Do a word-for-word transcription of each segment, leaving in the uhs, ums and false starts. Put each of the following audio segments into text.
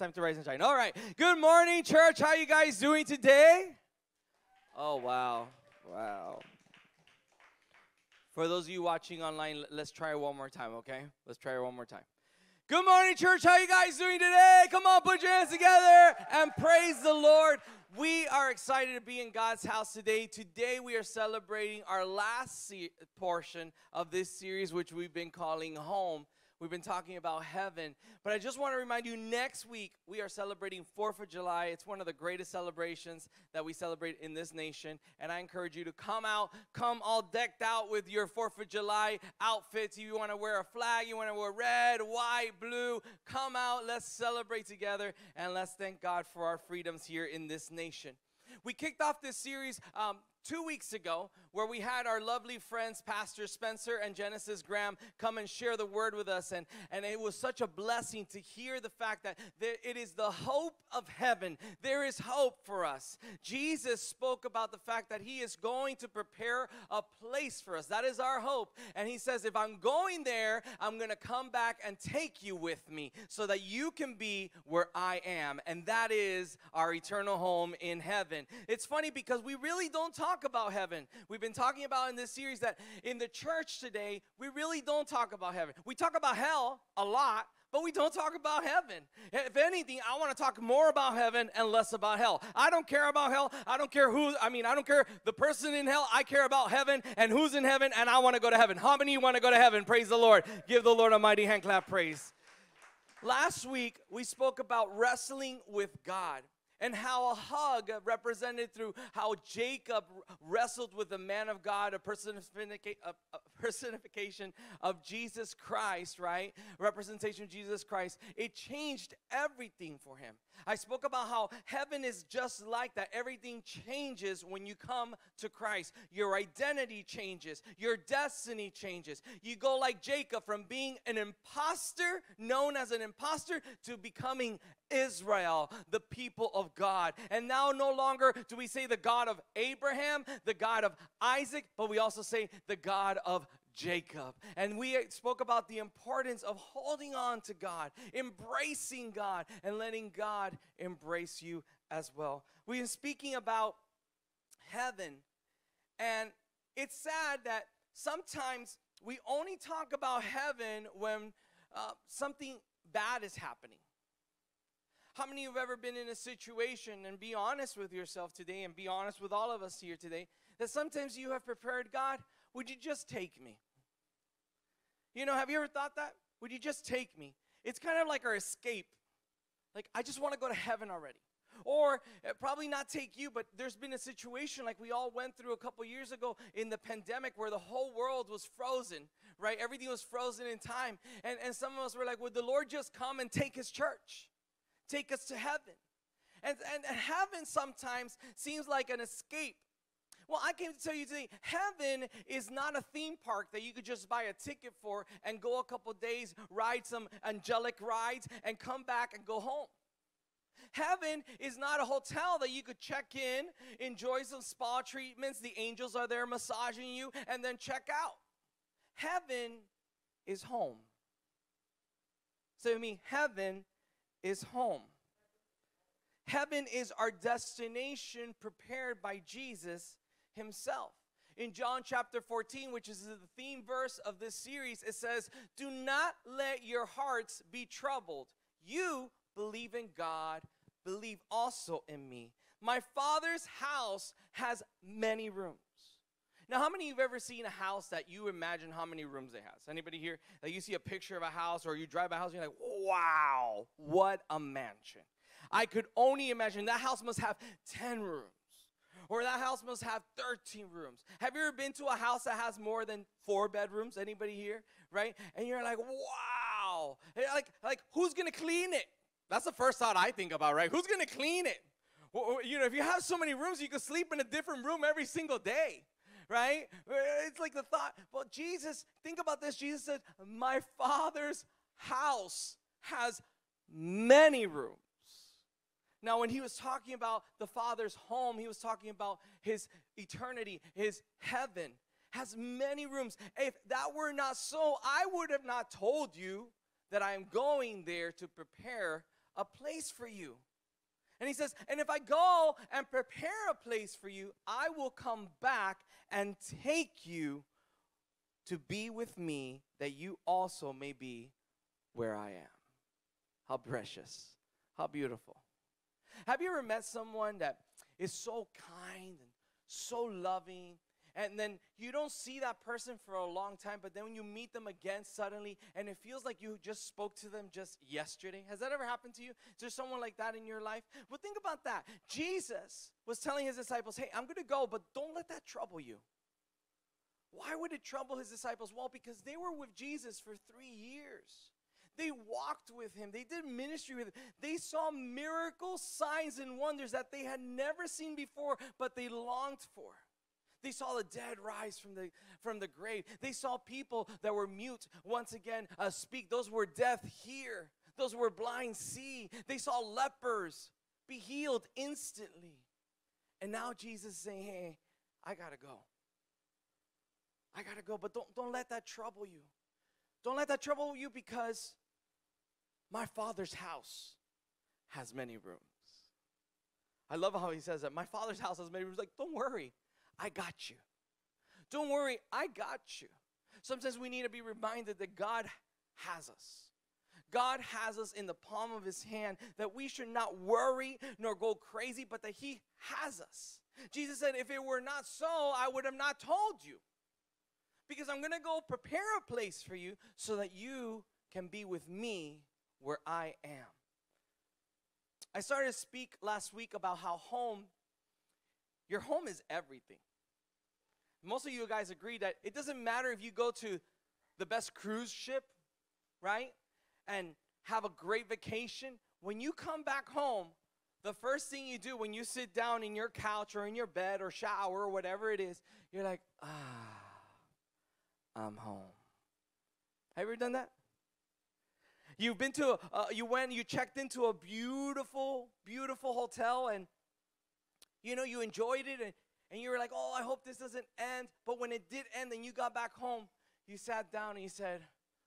time to rise and shine. All right. Good morning, church. How you guys doing today? Oh, wow. Wow. For those of you watching online, let's try it one more time, okay? Let's try it one more time. Good morning, church. How you guys doing today? Come on, put your hands together and praise the Lord. We are excited to be in God's house today. Today we are celebrating our last se- portion of this series, which we've been calling Home. We've been talking about heaven. But I just want to remind you, next week we are celebrating fourth of July. It's one of the greatest celebrations that we celebrate in this nation. And I encourage you to come out, come all decked out with your fourth of July outfits. If you want to wear a flag, you want to wear red, white, blue, come out. Let's celebrate together. And let's thank God for our freedoms here in this nation. We kicked off this series um, two weeks ago where we had our lovely friends, Pastor Spencer and Genesis Graham, come and share the word with us. And, and it was such a blessing to hear the fact that there, it is the hope of heaven. There is hope for us. Jesus spoke about the fact that he is going to prepare a place for us. That is our hope. And he says, if I'm going there, I'm going to come back and take you with me so that you can be where I am. And that is our eternal home in heaven. It's funny because we really don't talk about heaven. We've been talking about in this series that in the church today, we really don't talk about heaven. We talk about hell a lot, but we don't talk about heaven. If anything, I want to talk more about heaven and less about hell. I don't care about hell. I don't care who, I mean, I don't care the person in hell. I care about heaven and who's in heaven, and I want to go to heaven. How many of you want to go to heaven? Praise the Lord. Give the Lord a mighty hand clap praise. Last week, we spoke about wrestling with God. And how a hug represented through how Jacob wrestled with the man of God, a personification of Jesus Christ, right? Representation of Jesus Christ. It changed everything for him. I spoke about how heaven is just like that. Everything changes when you come to Christ. Your identity changes. Your destiny changes. You go like Jacob from being an imposter, known as an imposter, to becoming Israel, the people of God. And now no longer do we say the God of Abraham, the God of Isaac, but we also say the God of Jacob. And we spoke about the importance of holding on to God, embracing God, and letting God embrace you as well. We've been speaking about heaven, and it's sad that sometimes we only talk about heaven when uh, something bad is happening. How many of you have ever been in a situation, and be honest with yourself today, and be honest with all of us here today, that sometimes you have prepared, God, would you just take me? You know, have you ever thought that? Would you just take me? It's kind of like our escape. Like, I just want to go to heaven already. Or uh, probably not take you, but there's been a situation like we all went through a couple years ago in the pandemic where the whole world was frozen, right? Everything was frozen in time. And, and some of us were like, would the Lord just come and take his church? Take us to heaven. And, and, and heaven sometimes seems like an escape. Well, I came to tell you today, heaven is not a theme park that you could just buy a ticket for and go a couple days, ride some angelic rides, and come back and go home. Heaven is not a hotel that you could check in, enjoy some spa treatments, the angels are there massaging you, and then check out. Heaven is home. So, I mean, heaven is home. Heaven is our destination prepared by Jesus himself. In John chapter fourteen, which is the theme verse of this series, it says, do not let your hearts be troubled. You believe in God, believe also in me. My Father's house has many rooms. Now, how many of you have ever seen a house that you imagine how many rooms it has? Anybody here? Like you see a picture of a house or you drive by a house and you're like, wow, what a mansion. I could only imagine that house must have ten rooms. Or that house must have thirteen rooms. Have you ever been to a house that has more than four bedrooms? Anybody here? Right? And you're like, wow. Like, like who's going to clean it? That's the first thought I think about, right? Who's going to clean it? Well, you know, if you have so many rooms, you could sleep in a different room every single day. Right? It's like the thought. Well, Jesus, think about this. Jesus said, my Father's house has many rooms. Now, when he was talking about the Father's home, he was talking about his eternity, his heaven, has many rooms. If that were not so, I would have not told you that I am going there to prepare a place for you. And he says, and if I go and prepare a place for you, I will come back and take you to be with me, that you also may be where I am. How precious. How beautiful. Have you ever met someone that is so kind and so loving, and then you don't see that person for a long time, but then when you meet them again suddenly, and it feels like you just spoke to them just yesterday? Has that ever happened to you? Is there someone like that in your life? Well, think about that. Jesus was telling his disciples, hey, I'm going to go, but don't let that trouble you. Why would it trouble his disciples? Well, because they were with Jesus for three years. They walked with him. They did ministry with him. They saw miracles, signs, and wonders that they had never seen before, but they longed for. They saw the dead rise from the, from the grave. They saw people that were mute once again uh, speak. Those were deaf hear. Those were blind see. They saw lepers be healed instantly. And now Jesus is saying, hey, I got to go. I got to go, but don't, don't let that trouble you. Don't let that trouble you, because my Father's house has many rooms. I love how he says that. My Father's house has many rooms. Like, don't worry. I got you. Don't worry. I got you. Sometimes we need to be reminded that God has us. God has us in the palm of his hand, that we should not worry nor go crazy, but that he has us. Jesus said, if it were not so, I would have not told you. Because I'm going to go prepare a place for you so that you can be with me where I am. I started to speak last week about how home, your home is everything. Most of you guys agree that it doesn't matter if you go to the best cruise ship, right, and have a great vacation. When you come back home, the first thing you do when you sit down in your couch or in your bed or shower or whatever it is, you're like, ah. I'm home. Have you ever done that? You've been to, a, uh, you went, you checked into a beautiful, beautiful hotel, and, you know, you enjoyed it, and, and you were like, oh, I hope this doesn't end. But when it did end and you got back home, you sat down and you said,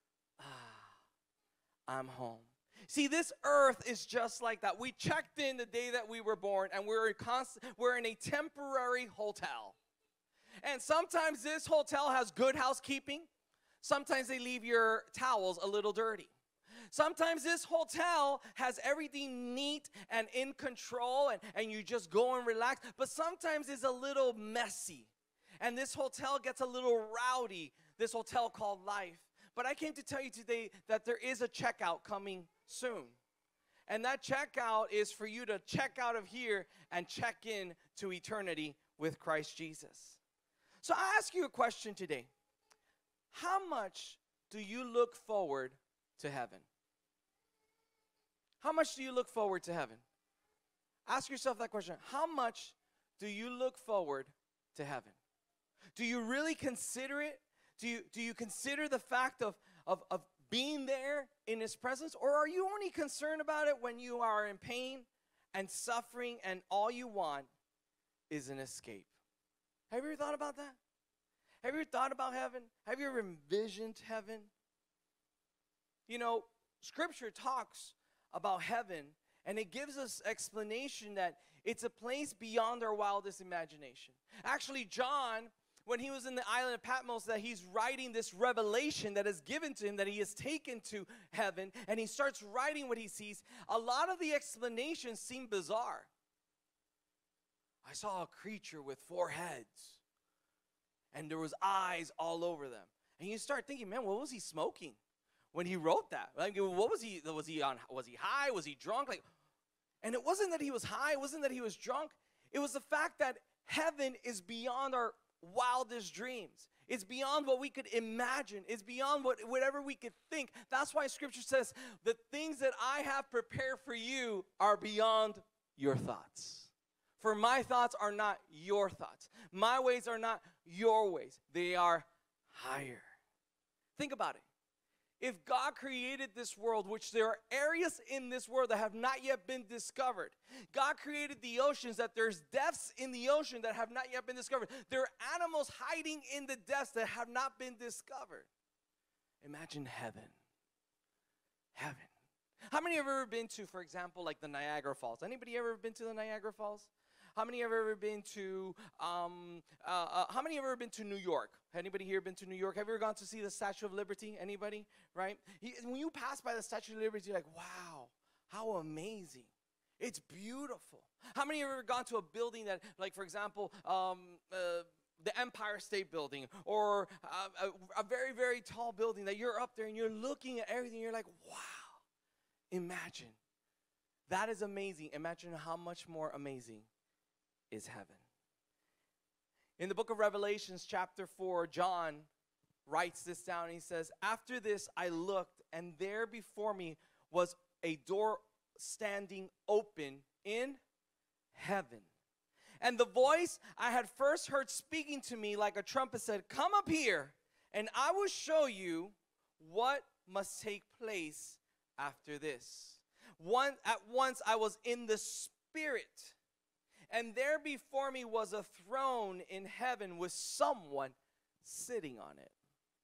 ah, I'm home. See, this earth is just like that. We checked in the day that we were born, and we're in, constant, we're in a temporary hotel. And sometimes this hotel has good housekeeping. Sometimes they leave your towels a little dirty. Sometimes this hotel has everything neat and in control, and, and you just go and relax. But sometimes it's a little messy. And this hotel gets a little rowdy, this hotel called life. But I came to tell you today that there is a checkout coming soon. And that checkout is for you to check out of here and check in to eternity with Christ Jesus. So I ask you a question today. How much do you look forward to heaven? How much do you look forward to heaven? Ask yourself that question. How much do you look forward to heaven? Do you really consider it? Do you, do you consider the fact of, of, of being there in his presence? Or are you only concerned about it when you are in pain and suffering and all you want is an escape? Have you ever thought about that? Have you ever thought about heaven? Have you ever envisioned heaven? You know, Scripture talks about heaven, and it gives us explanation that it's a place beyond our wildest imagination. Actually, John, when he was in the island of Patmos, that he's writing this revelation that is given to him, that he is taken to heaven, and he starts writing what he sees. A lot of the explanations seem bizarre. I saw a creature with four heads, and there was eyes all over them. And you start thinking, man, what was he smoking when he wrote that? Like, what was he, was he on, was he high? Was he drunk? Like, and it wasn't that he was high. It wasn't that he was drunk. It was the fact that heaven is beyond our wildest dreams. It's beyond what we could imagine. It's beyond what, whatever we could think. That's why Scripture says, the things that I have prepared for you are beyond your thoughts. For my thoughts are not your thoughts. My ways are not your ways. They are higher. Think about it. If God created this world, which there are areas in this world that have not yet been discovered. God created the oceans, that there's depths in the ocean that have not yet been discovered. There are animals hiding in the depths that have not been discovered. Imagine heaven. Heaven. How many have ever been to, for example, like the Niagara Falls? Anybody ever been to the Niagara Falls? How many have ever been to, um, uh, uh, how many have ever been to New York? Anybody here been to New York? Have you ever gone to see the Statue of Liberty? Anybody? Right? You, when you pass by the Statue of Liberty, you're like, wow, how amazing. It's beautiful. How many have ever gone to a building that, like, for example, um, uh, the Empire State Building, or uh, a, a very, very tall building that you're up there and you're looking at everything, you're like, wow, imagine. That is amazing. Imagine how much more amazing is heaven. In the book of Revelations, chapter four, John writes this down. He says, after this I looked, and there before me was a door standing open in heaven. And the voice I had first heard speaking to me like a trumpet said, come up here, and I will show you what must take place after this. One, at once I was in the Spirit, and there before me was a throne in heaven with someone sitting on it.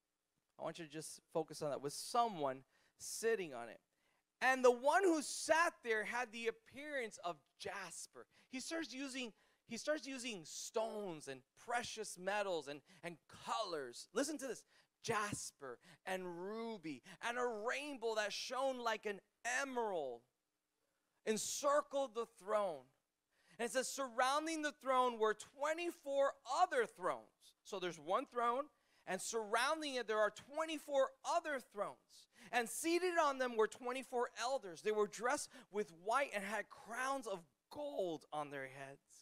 I want you to just focus on that, with someone sitting on it. And the one who sat there had the appearance of jasper. He starts using He starts using stones and precious metals and, and colors. Listen to this. Jasper and ruby and a rainbow that shone like an emerald encircled the throne. And it says, surrounding the throne were twenty-four other thrones. So there's one throne, and surrounding it there are twenty-four other thrones. And seated on them were twenty-four elders. They were dressed with white and had crowns of gold on their heads.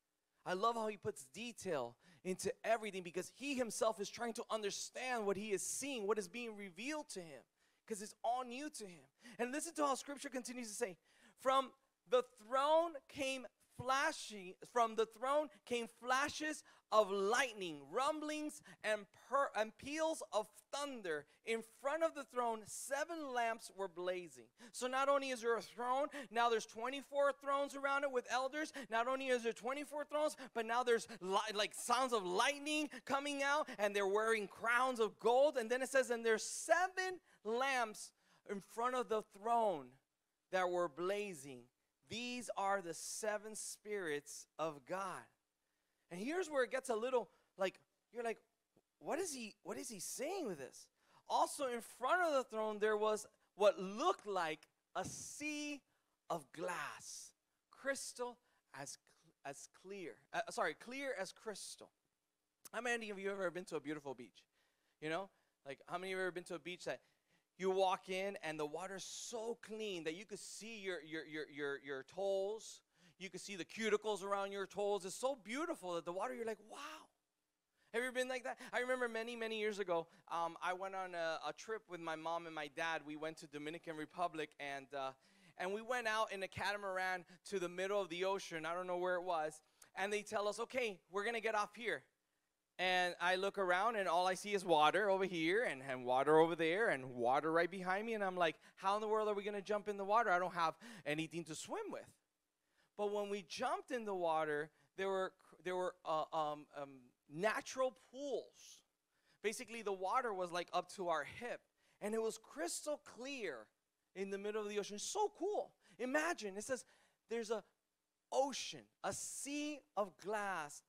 I love how he puts detail into everything, because he himself is trying to understand what he is seeing, what is being revealed to him, because it's all new to him. And listen to how Scripture continues to say, from the throne came flashing, from the throne came flashes of lightning, rumblings, and, per, and peals of thunder. In front of the throne, seven lamps were blazing. So not only is there a throne, now there's twenty-four thrones around it with elders. Not only is there twenty-four thrones, but now there's li- like sounds of lightning coming out, and they're wearing crowns of gold. And then it says, and there's seven lamps in front of the throne that were blazing. These are the seven spirits of God. And here's where it gets a little like, you're like, what is he, what is he saying with this? Also in front of the throne, there was what looked like a sea of glass, crystal as, as clear, uh, sorry, clear as crystal. How many of you have ever been to a beautiful beach? You know, like how many of you have ever been to a beach that you walk in and the water's so clean that you could see your, your, your, your, your toes. You could see the cuticles around your toes. It's so beautiful that the water, you're like, wow. Have you ever been like that? I remember many, many years ago, um, I went on a, a trip with my mom and my dad. We went to Dominican Republic, and, uh, and we went out in a catamaran to the middle of the ocean. I don't know where it was. And they tell us, okay, we're going to get off here. And I look around, and all I see is water over here and, and water over there and water right behind me. And I'm like, how in the world are we going to jump in the water? I don't have anything to swim with. But when we jumped in the water, there were, there were uh, um, um, natural pools. Basically, the water was like up to our hip. And it was crystal clear in the middle of the ocean. So cool. Imagine, it says there's a ocean, a sea of glass,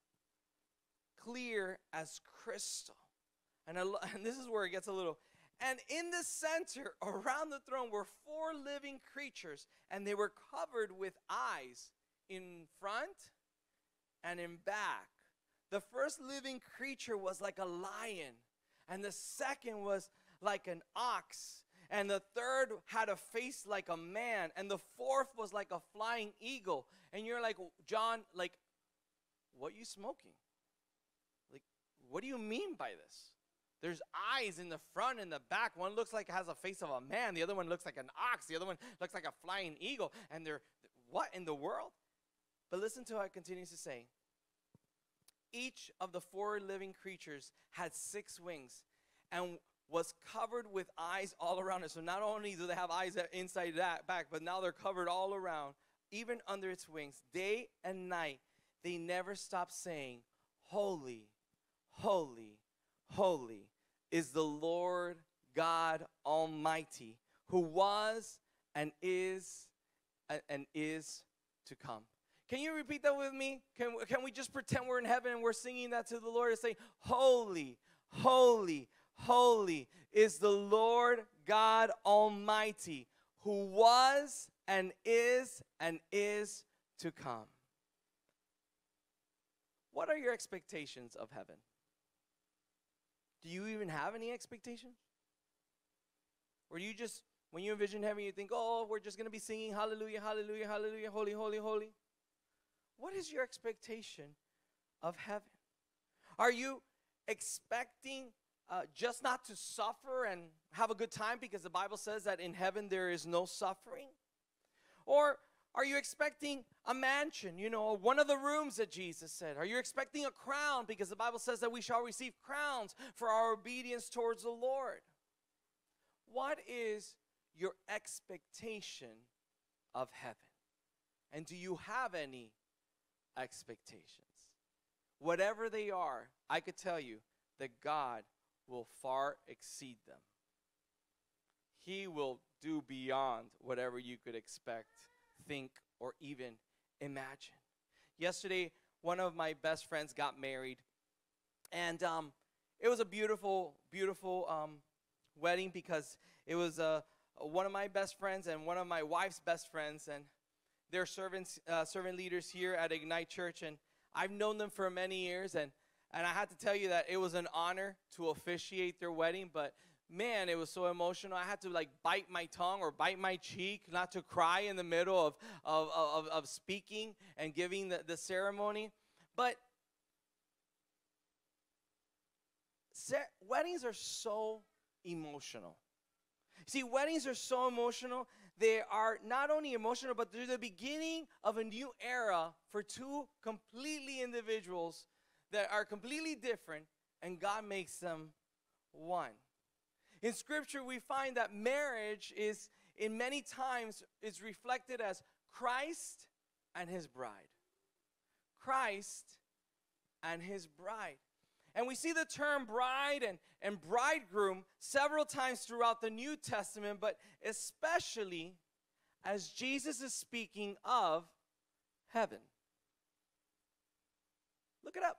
clear as crystal. And, I lo- and this is where it gets a little. And in the center, around the throne, were four living creatures, and they were covered with eyes in front and in back. The first living creature was like a lion, and the second was like an ox, and the third had a face like a man, and the fourth was like a flying eagle. And you're like, John, like, what are you smoking? What do you mean by this? There's eyes in the front and the back. One looks like it has a face of a man. The other one looks like an ox. The other one looks like a flying eagle. And they're, what in the world? But listen to how it continues to say. Each of the four living creatures had six wings and was covered with eyes all around it. So not only do they have eyes inside that back, but now they're covered all around, even under its wings. Day and night, they never stop saying, holy, holy, holy is the Lord God Almighty, who was and is and is to come. Can you repeat that with me? Can, can we just pretend we're in heaven and we're singing that to the Lord and say, holy, holy, holy is the Lord God Almighty, who was and is and is to come. What are your expectations of heaven? Do you even have any expectations? Or do you just, when you envision heaven, you think, oh, we're just going to be singing hallelujah, hallelujah, hallelujah, holy, holy, holy? What is your expectation of heaven? Are you expecting uh, just not to suffer and have a good time because the Bible says that in heaven there is no suffering? Or are you expecting a mansion, you know, one of the rooms that Jesus said? Are you expecting a crown because the Bible says that we shall receive crowns for our obedience towards the Lord? What is your expectation of heaven? And do you have any expectations? Whatever they are, I could tell you that God will far exceed them. He will do beyond whatever you could expect, think, or even imagine. Yesterday, one of my best friends got married, and um, it was a beautiful, beautiful um, wedding because it was uh, one of my best friends and one of my wife's best friends, and they're servants, uh, servant leaders here at Ignite Church, and I've known them for many years, and, and I had to tell you that it was an honor to officiate their wedding, but man, it was so emotional. I had to like bite my tongue or bite my cheek not to cry in the middle of, of, of, of speaking and giving the, the ceremony. But weddings are so emotional. See, weddings are so emotional. They are not only emotional, but they're the beginning of a new era for two completely individuals that are completely different, and God makes them one. In Scripture, we find that marriage is, in many times, is reflected as Christ and his bride. Christ and his bride. And we see the term bride and, and bridegroom several times throughout the New Testament, but especially as Jesus is speaking of heaven. Look it up.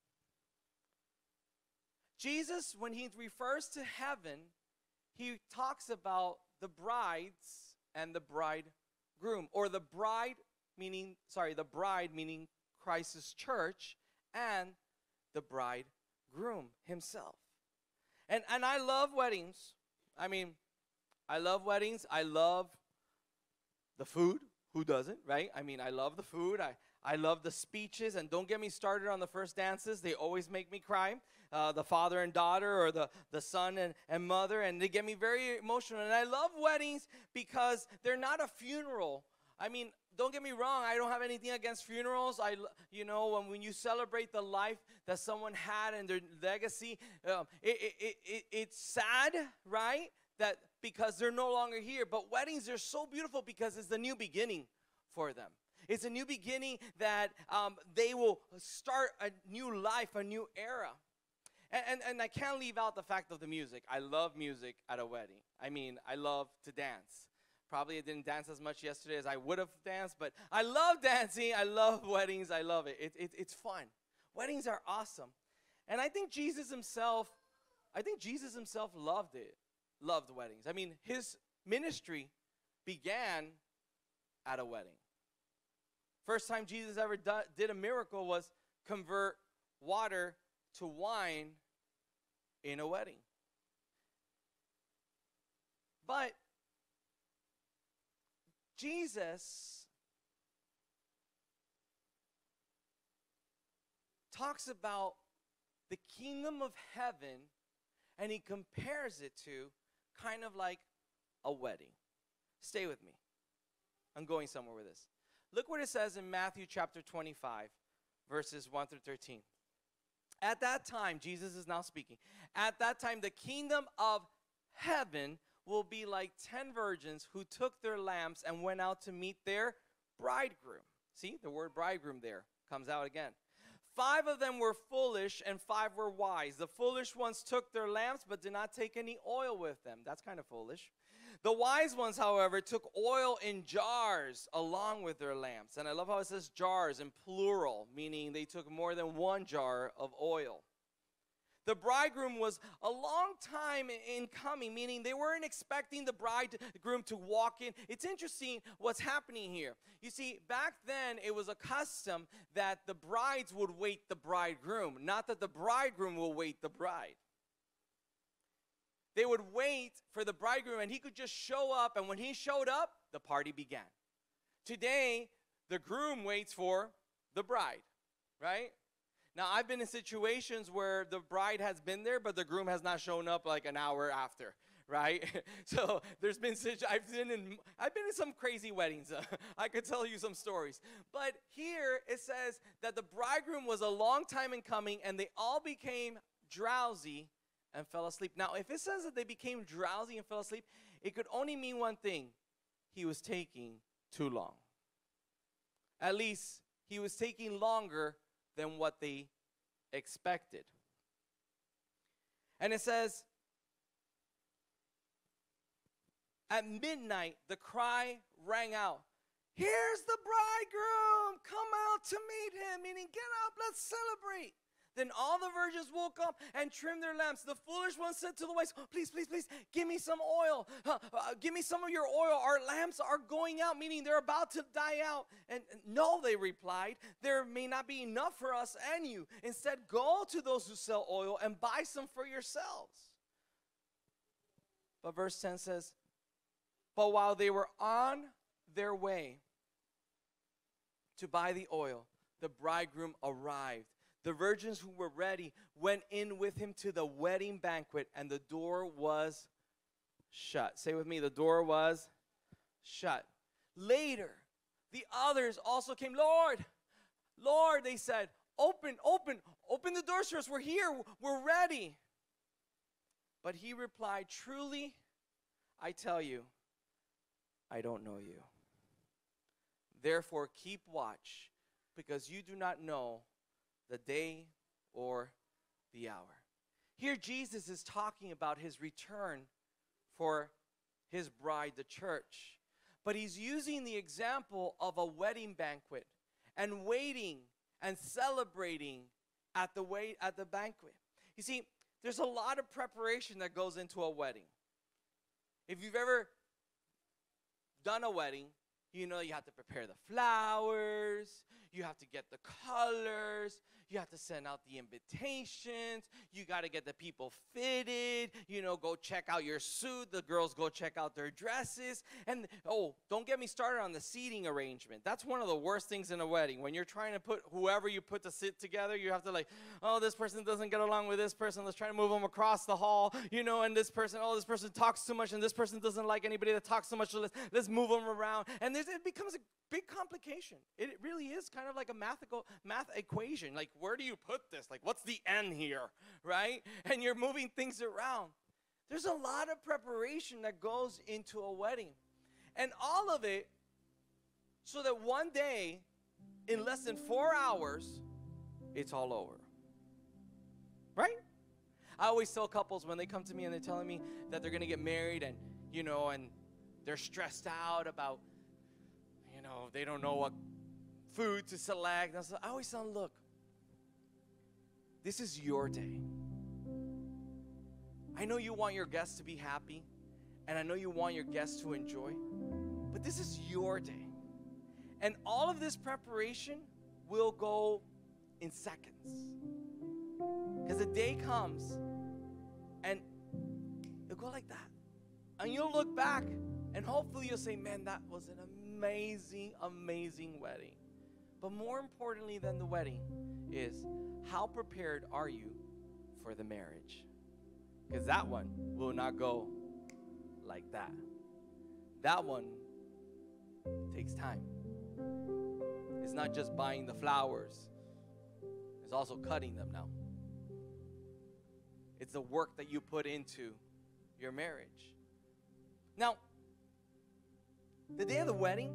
Jesus, when he refers to heaven, he talks about the brides and the bridegroom, or the bride meaning, sorry, the bride meaning Christ's church, and the bridegroom himself. And and I love weddings. I mean, I love weddings. I love the food. Who doesn't, right? I mean, I love the food. I, I love the speeches. And don't get me started on the first dances. They always make me cry. Uh, the father and daughter, or the, the son and, and mother. And they get me very emotional. And I love weddings because they're not a funeral. I mean, don't get me wrong, I don't have anything against funerals. I, you know, when, when you celebrate the life that someone had and their legacy, um, it, it, it, it, it's sad, right? That because they're no longer here. But weddings are so beautiful because it's the new beginning for them. It's a new beginning that um, they will start a new life, a new era. And, and, and I can't leave out the fact of the music. I love music at a wedding. I mean, I love to dance. Probably I didn't dance as much yesterday as I would have danced, but I love dancing. I love weddings. I love it. It, it. It's fun. Weddings are awesome. And I think Jesus himself, I think Jesus himself loved it, loved weddings. I mean, his ministry began at a wedding. First time Jesus ever do, did a miracle was convert water to wine in a wedding. But Jesus talks about the kingdom of heaven, and he compares it to kind of like a wedding. Stay with me. I'm going somewhere with this. Look what it says in Matthew chapter twenty-five, verses one through thirteen. At that time, Jesus is now speaking. At that time, the kingdom of heaven will be like ten virgins who took their lamps and went out to meet their bridegroom. See, the word bridegroom there comes out again. Five of them were foolish and five were wise. The foolish ones took their lamps but did not take any oil with them. That's kind of foolish. The wise ones, however, took oil in jars along with their lamps. And I love how it says jars in plural, meaning they took more than one jar of oil. The bridegroom was a long time in coming, meaning they weren't expecting the bridegroom to walk in. It's interesting what's happening here. You see, back then it was a custom that the brides would wait the bridegroom, not that the bridegroom will wait the bride. They would wait for the bridegroom, and he could just show up, and when he showed up, the party began. Today, the groom waits for the bride, right? Now, I've been in situations where the bride has been there, but the groom has not shown up like an hour after, right? So there's been such, I've been in, I've been in some crazy weddings. I could tell you some stories. But here it says that the bridegroom was a long time in coming, and they all became drowsy and fell asleep. Now, if it says that they became drowsy and fell asleep, it could only mean one thing. He was taking too long. At least he was taking longer than what they expected. And it says, at midnight, the cry rang out, "Here's the bridegroom! Come out to meet him!" Meaning, get up, let's celebrate. Then all the virgins woke up and trimmed their lamps. The foolish ones said to the wise, "Please, please, please, give me some oil. Uh, uh, give me some of your oil. Our lamps are going out," meaning they're about to die out. And no, they replied, "There may not be enough for us and you. Instead, go to those who sell oil and buy some for yourselves." But verse ten says, "But while they were on their way to buy the oil, the bridegroom arrived. The virgins who were ready went in with him to the wedding banquet, and the door was shut." Say with me, the door was shut. Later, the others also came. "Lord, Lord," they said, "open, open, open the doors for us. We're here, we're ready." But he replied, "Truly, I tell you, I don't know you. Therefore, keep watch, because you do not know the day or the hour." Here Jesus is talking about his return for his bride, the church. But he's using the example of a wedding banquet and waiting and celebrating at the wait at the banquet. You see, there's a lot of preparation that goes into a wedding. If you've ever done a wedding, you know you have to prepare the flowers, you have to get the colors, you have to send out the invitations, you got to get the people fitted, you know, go check out your suit, the girls go check out their dresses, and oh, don't get me started on the seating arrangement. That's one of the worst things in a wedding. When you're trying to put whoever you put to sit together, you have to like, oh, this person doesn't get along with this person, let's try to move them across the hall, you know, and this person, oh, this person talks too much, and this person doesn't like anybody that talks so much, so let's, let's move them around, and there's, it becomes a big complication. It really is kind of like a mathical math equation. Like, where do you put this? Like, what's the n here, right? And you're moving things around. There's a lot of preparation that goes into a wedding. And all of it so that one day, in less than four hours, it's all over. Right? I always tell couples when they come to me and they're telling me that they're going to get married and, you know, and they're stressed out about, you know, they don't know what food to select. And I always tell them, look, this is your day. I know you want your guests to be happy, and I know you want your guests to enjoy, but this is your day. And all of this preparation will go in seconds. Because the day comes, and it'll go like that. And you'll look back, and hopefully you'll say, man, that was an amazing, amazing wedding. But more importantly than the wedding is, how prepared are you for the marriage? Because that one will not go like that. That one takes time. It's not just buying the flowers. It's also cutting them now. It's the work that you put into your marriage. Now, the day of the wedding,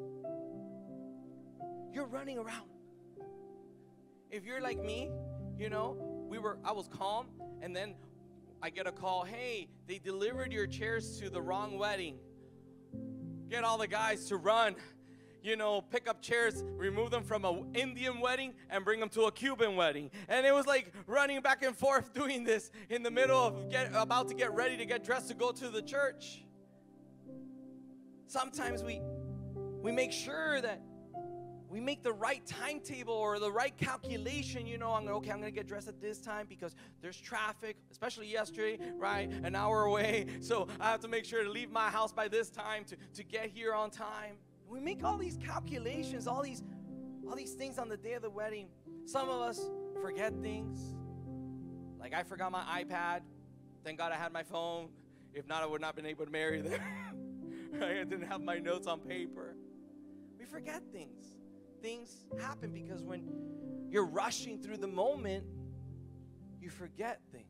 you're running around. If you're like me, you know, we were I was calm, and then I get a call, hey, they delivered your chairs to the wrong wedding. Get all the guys to run, you know, pick up chairs, remove them from an Indian wedding and bring them to a Cuban wedding. And it was like running back and forth doing this in the middle of get, about to get ready to get dressed to go to the church. Sometimes we, we make sure that we make the right timetable or the right calculation. You know, I'm gonna, okay, I'm going to get dressed at this time because there's traffic, especially yesterday, right? An hour away. So I have to make sure to leave my house by this time to, to get here on time. We make all these calculations, all these, all these things on the day of the wedding. Some of us forget things. Like I forgot my iPad. Thank God I had my phone. If not, I would not have been able to marry them. Right? I didn't have my notes on paper. We forget things. Things happen because when you're rushing through the moment, you forget things.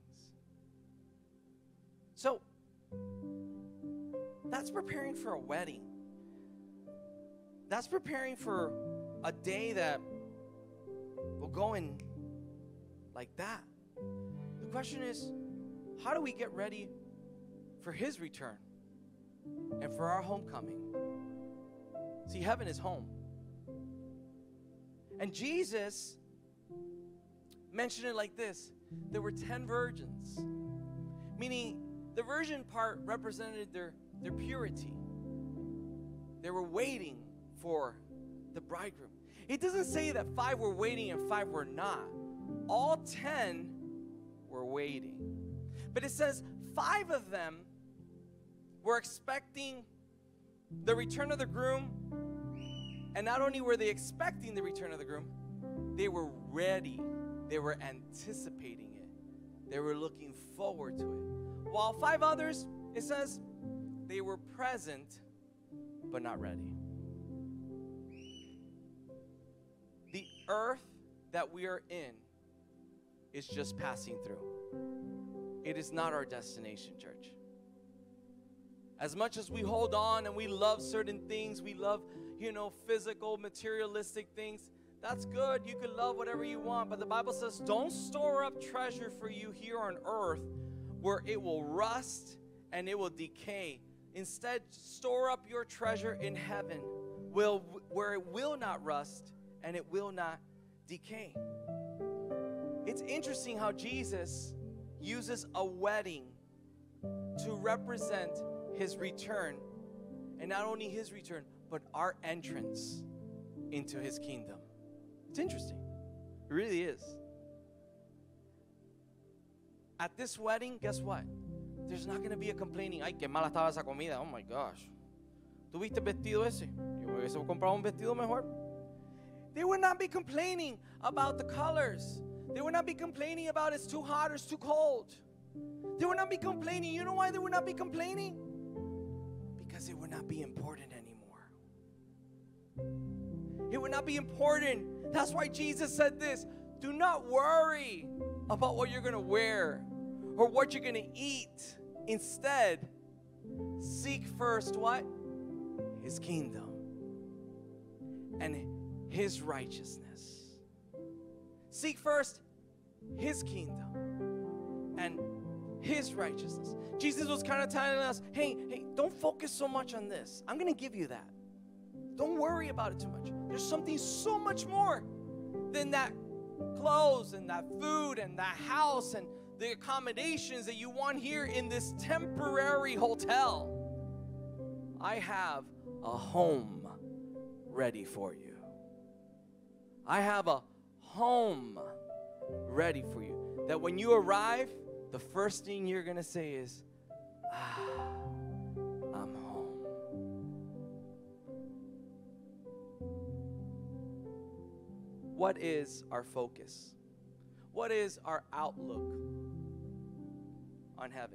So, that's preparing for a wedding. That's preparing for a day that will go in like that. The question is, how do we get ready for His return and for our homecoming? See, heaven is home. And Jesus mentioned it like this. There were ten virgins, meaning the virgin part represented their, their purity. They were waiting for the bridegroom. It doesn't say that five were waiting and five were not. All ten were waiting. But it says five of them were expecting the return of the groom. And not only were they expecting the return of the groom, they were ready. They were anticipating it. They were looking forward to it. While five others, it says, they were present, but not ready. The earth that we are in is just passing through. It is not our destination, church. As much as we hold on and we love certain things, we love, you know, physical, materialistic things, that's good. You can love whatever you want. But the Bible says, don't store up treasure for you here on earth where it will rust and it will decay. Instead, store up your treasure in heaven will, where it will not rust and it will not decay. It's interesting how Jesus uses a wedding to represent His return. And not only His return, but our entrance into His kingdom. It's interesting. It really is. At this wedding, guess what? There's not going to be a complaining. Ay, qué mala estaba esa comida. Oh my gosh. ¿Tuviste vestido ese? Yo me hubiese comprado un vestido mejor. They would not be complaining about the colors. They would not be complaining about it's too hot or it's too cold. They would not be complaining. You know why they would not be complaining? Because it would not be important anymore. It would not be important. That's why Jesus said this. Do not worry about what you're going to wear or what you're going to eat. Instead, seek first what? His kingdom and His righteousness. Seek first His kingdom and His righteousness. Jesus was kind of telling us, hey, hey, don't focus so much on this. I'm going to give you that. Don't worry about it too much. There's something so much more than that clothes and that food and that house and the accommodations that you want here in this temporary hotel. I have a home ready for you. I have a home ready for you. That when you arrive, the first thing you're going to say is, ah, I'm home. What is our focus? What is our outlook on heaven?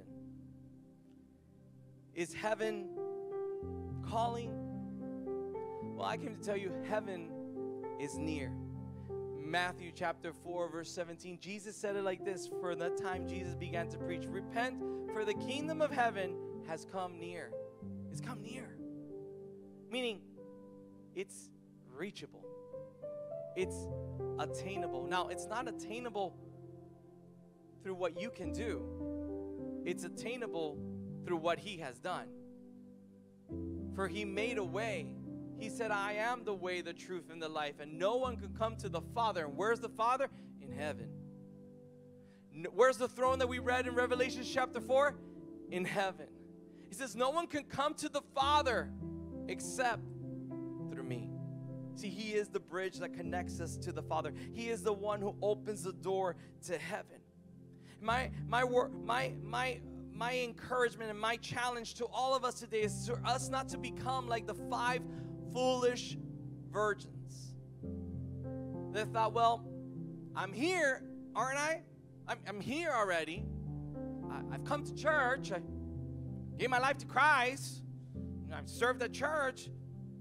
Is heaven calling? Well, I came to tell you, heaven is near. Matthew chapter four, verse seventeen, Jesus said it like this. For the time Jesus began to preach, repent, for the kingdom of heaven has come near. It's come near. Meaning, it's reachable. It's attainable. Now, it's not attainable through what you can do, it's attainable through what he has done. For he made a way. He said, I am the way, the truth, and the life, and no one can come to the Father. And where's the Father? In heaven. Where's the throne that we read in Revelation chapter four? In heaven. He says, no one can come to the Father except through me. See, he is the bridge that connects us to the Father. He is the one who opens the door to heaven. My my my my my encouragement and my challenge to all of us today is for us not to become like the five foolish virgins that thought, well, I'm here, aren't I? I'm, I'm here already. I, I've come to church. I gave my life to Christ. I've served at church.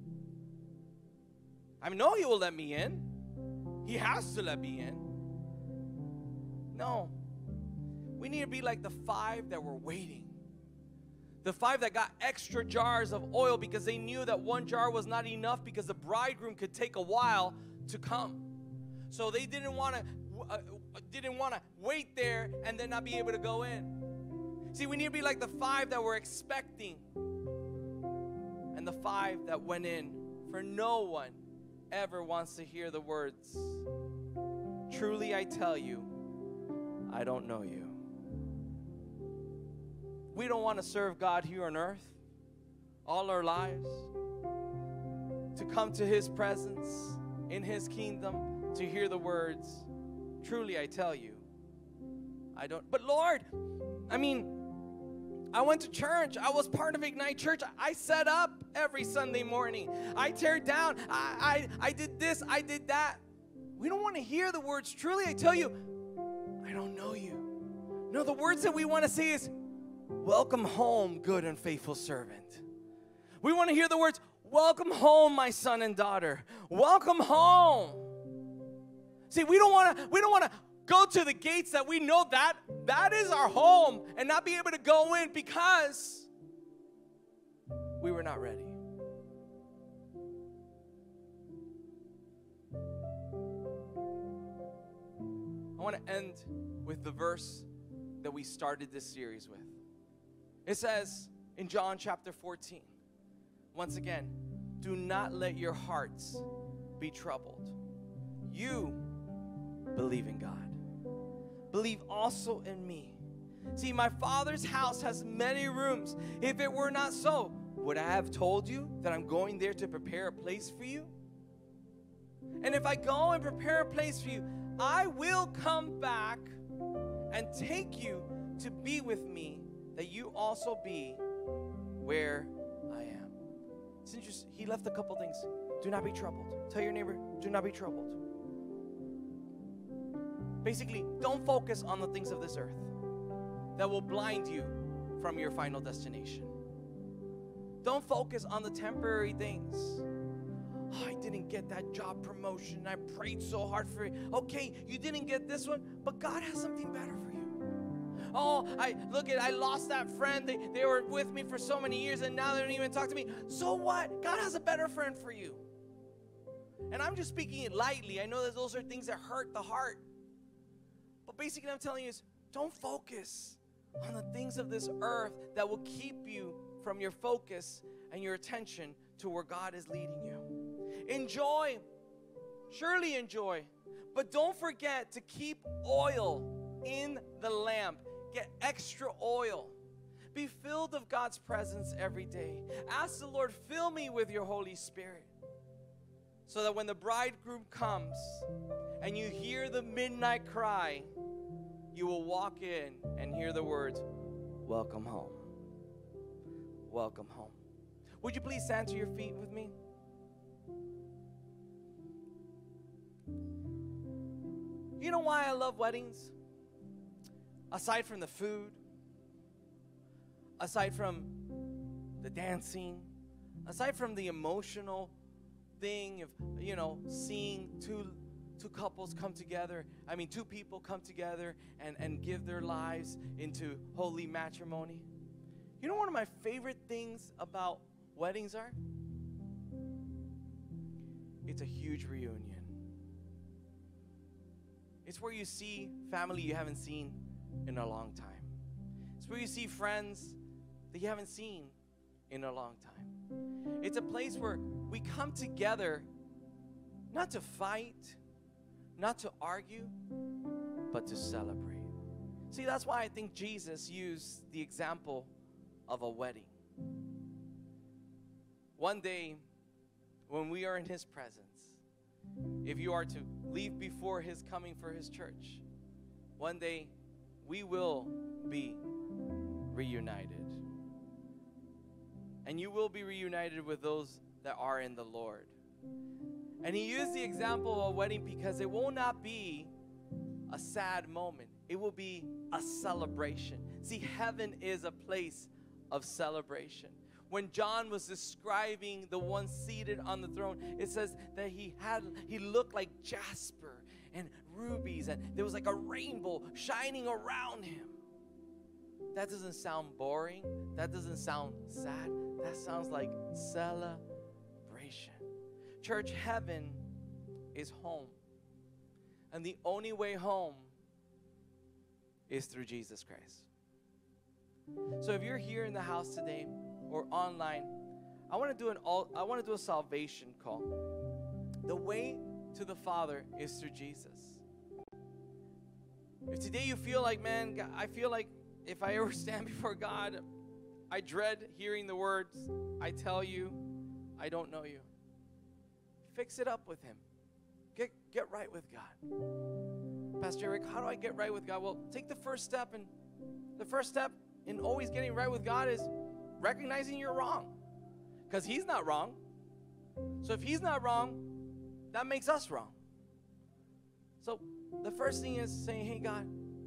I know he will let me in. He has to let me in. No. We need to be like the five that were waiting. The five that got extra jars of oil because they knew that one jar was not enough because the bridegroom could take a while to come. So they didn't want to uh, didn't want to wait there and then not be able to go in. See, we need to be like the five that were expecting and the five that went in. For no one ever wants to hear the words, truly I tell you, I don't know you. We don't want to serve God here on earth all our lives, to come to his presence in his kingdom, to hear the words, truly I tell you, I don't. But Lord, I mean, I went to church. I was part of Ignite Church. I set up every Sunday morning. I tear down. I, I, I did this. I did that. We don't want to hear the words, truly I tell you, I don't know you. No, the words that we want to say is, welcome home, good and faithful servant. We want to hear the words, welcome home, my son and daughter. Welcome home. See, we don't want to we don't want to go to the gates that we know that that is our home and not be able to go in because we were not ready. I want to end with the verse that we started this series with. It says in John chapter fourteen, once again, do not let your hearts be troubled. You believe in God. Believe also in me. See, my Father's house has many rooms. If it were not so, would I have told you that I'm going there to prepare a place for you? And if I go and prepare a place for you, I will come back and take you to be with me, that you also be where I am. It's interesting. He left a couple things. Do not be troubled. Tell your neighbor, do not be troubled. Basically, don't focus on the things of this earth that will blind you from your final destination. Don't focus on the temporary things. Oh, I didn't get that job promotion. I prayed so hard for it. Okay, you didn't get this one, but God has something better for you. Oh, I look at I lost that friend. They, they were with me for so many years and now they don't even talk to me. So what? God has a better friend for you. And I'm just speaking it lightly. I know that those are things that hurt the heart. But basically I'm telling you is don't focus on the things of this earth that will keep you from your focus and your attention to where God is leading you. Enjoy, surely enjoy, but don't forget to keep oil in the lamp. Get extra oil. Be filled of God's presence every day. Ask the Lord, fill me with your Holy Spirit, so that when the bridegroom comes and you hear the midnight cry, you will walk in and hear the words, welcome home. Welcome home. Would you please stand to your feet with me? You know why I love weddings? Aside from the food, aside from the dancing, aside from the emotional thing of, you know, seeing two two couples come together, I mean two people come together and, and give their lives into holy matrimony. You know one of my favorite things about weddings are? It's a huge reunion. It's where you see family you haven't seen in a long time. It's It's where you see friends that you haven't seen in a long time. It's a place where we come together not to fight, not to argue, but to celebrate. See, that's why I think Jesus used the example of a wedding. One day, when we are in His presence, if you are to leave before His coming for His church, one day we will be reunited. And you will be reunited with those that are in the Lord. And He used the example of a wedding because it will not be a sad moment. It will be a celebration. See, heaven is a place of celebration. When John was describing the one seated on the throne, it says that he had he looked like jasper and rubies, and there was like a rainbow shining around him. That doesn't sound boring. That doesn't sound sad. That sounds like celebration. Church, heaven is home. And the only way home is through Jesus Christ. So if you're here in the house today or online, I want to do an all I want to do a salvation call. The way to the Father is through Jesus. If today you feel like, man, God, I feel like if I ever stand before God, I dread hearing the words, I tell you, I don't know you. Fix it up with Him. Get, get right with God. Pastor Eric, how do I get right with God? Well, take the first step, and the first step in always getting right with God is recognizing you're wrong, because He's not wrong. So if He's not wrong, that makes us wrong. So the first thing is saying, hey, God,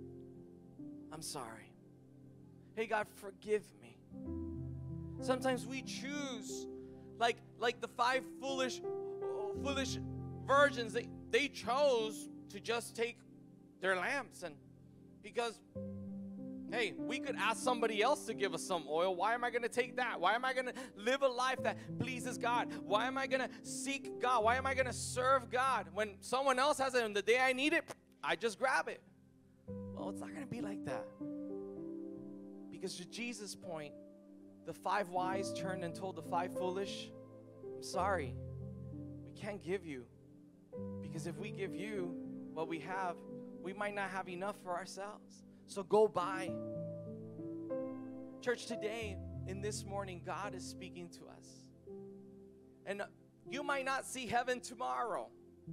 I'm sorry. Hey, God, forgive me. Sometimes we choose, like, like the five foolish, foolish virgins, they, they chose to just take their lamps, and because, hey, we could ask somebody else to give us some oil. Why am I going to take that? Why am I going to live a life that pleases God? Why am I going to seek God? Why am I going to serve God? When someone else has it and the day I need it, I just grab it. Well, it's not going to be like that. Because to Jesus' point, the five wise turned and told the five foolish, I'm sorry, we can't give you. Because if we give you what we have, we might not have enough for ourselves. So go buy. Church, today, in this morning, God is speaking to us. And you might not see heaven tomorrow.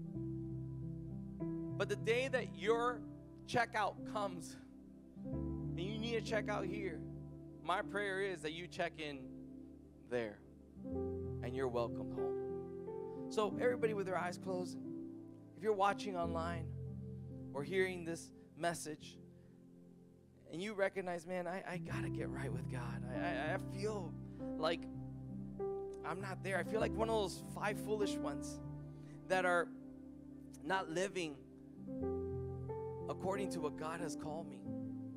But the day that your checkout comes, and you need to check out here, my prayer is that you check in there, and you're welcome home. So everybody with their eyes closed, if you're watching online or hearing this message, and you recognize, man, I, I got to get right with God. I, I, I feel like I'm not there. I feel like one of those five foolish ones that are not living according to what God has called me.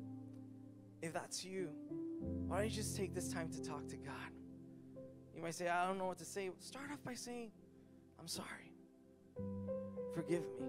If that's you, why don't you just take this time to talk to God? You might say, I don't know what to say. Start off by saying, I'm sorry. Forgive me.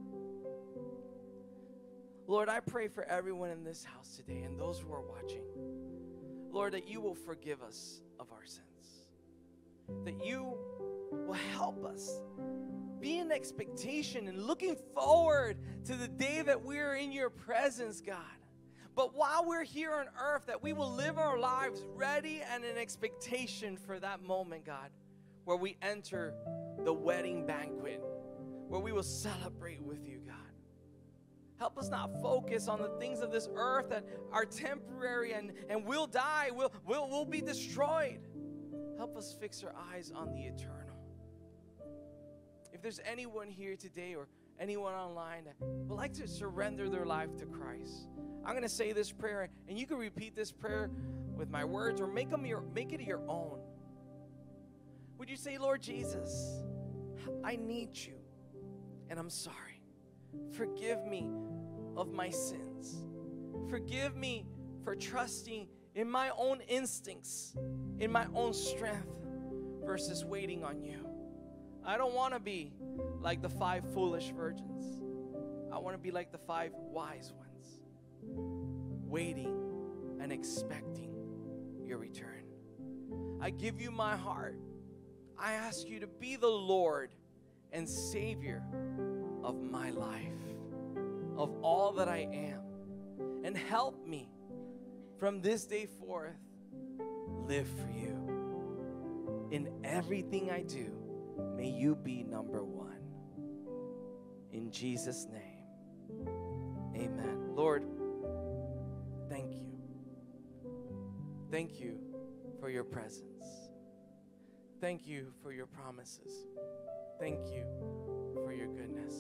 Lord, I pray for everyone in this house today and those who are watching. Lord, that you will forgive us of our sins. That you will help us be in expectation and looking forward to the day that we're in your presence, God. But while we're here on earth, that we will live our lives ready and in expectation for that moment, God, where we enter the wedding banquet, where we will celebrate with you, God. Help us not focus on the things of this earth that are temporary and, and will die, will will will be destroyed. Help us fix our eyes on the eternal. If there's anyone here today or anyone online that would like to surrender their life to Christ, I'm going to say this prayer, and you can repeat this prayer with my words or make them your make it your own. Would you say, Lord Jesus, I need you, and I'm sorry. Forgive me of my sins. Forgive me for trusting in my own instincts, in my own strength, versus waiting on you. I don't want to be like the five foolish virgins. I want to be like the five wise ones, waiting and expecting your return. I give you my heart. I ask you to be the Lord and Savior of my life, of all that I am. And help me from this day forth live for you. In everything I do, may you be number one. In Jesus' name, amen. Lord, thank you. Thank you for your presence. Thank you for your promises. Thank you for your goodness.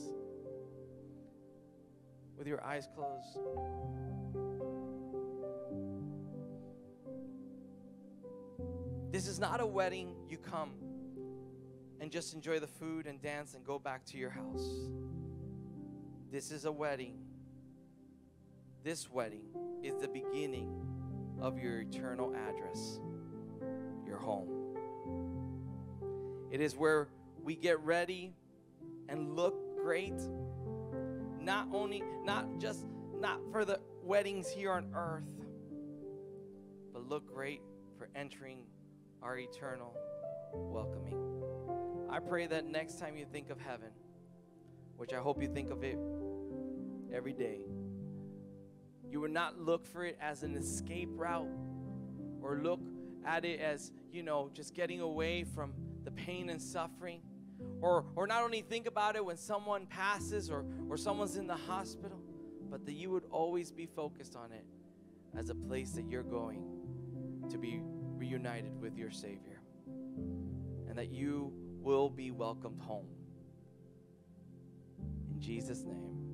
With your eyes closed, this is not a wedding you come and just enjoy the food and dance and go back to your house. This is a wedding. This wedding is the beginning of your eternal address, your home. It is where we get ready and look great, not only, not just, not for the weddings here on earth, but look great for entering our eternal welcoming. I pray that next time you think of heaven, which I hope you think of it every day, you would not look for it as an escape route or look at it as, you know, just getting away from the pain and suffering, or or not only think about it when someone passes or, or someone's in the hospital, but that you would always be focused on it as a place that you're going to be reunited with your Savior, and that you will be welcomed home. In Jesus' name.